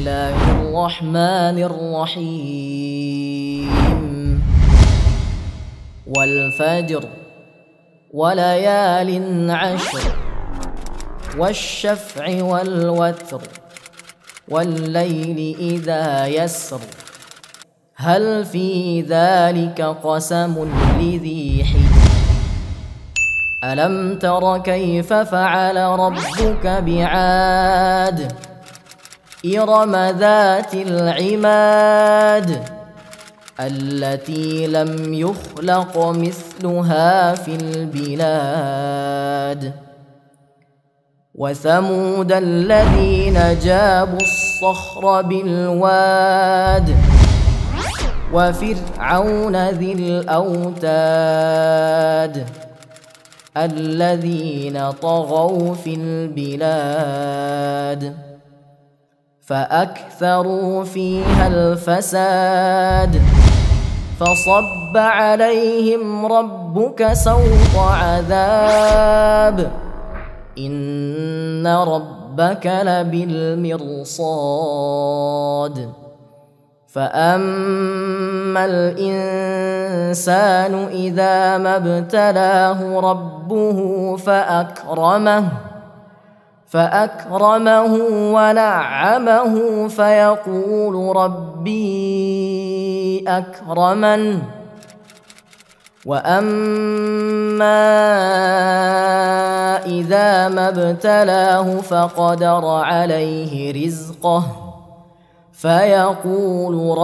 الله الرحمن الرحيم. والفجر وليال عشر والشفع والوتر والليل إذا يسر هل في ذلك قسم لذي حجر ألم تر كيف فعل ربك بعاد إرم ذات العماد التي لم يخلق مثلها في البلاد وثمود الذين جابوا الصخر بالواد وفرعون ذي الأوتاد الذين طغوا في البلاد فأكثروا فيها الفساد فصب عليهم ربك سوط عذاب إن ربك لبالمرصاد فأما الإنسان إذا ما ابتلاه ربه فأكرمه ونعمه فيقول ربي أكرمن وأما إذا ما ابتلاه فقدر عليه رزقه فيقول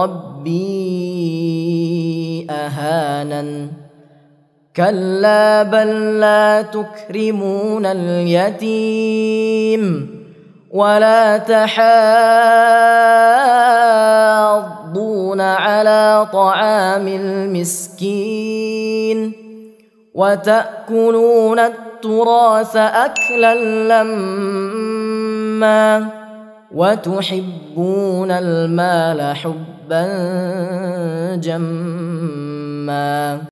ربي أهانن كلا بل لا تكرمون اليتيم ولا تحاضون على طعام المسكين وتأكلون التراث أكلا لما وتحبون المال حبا جما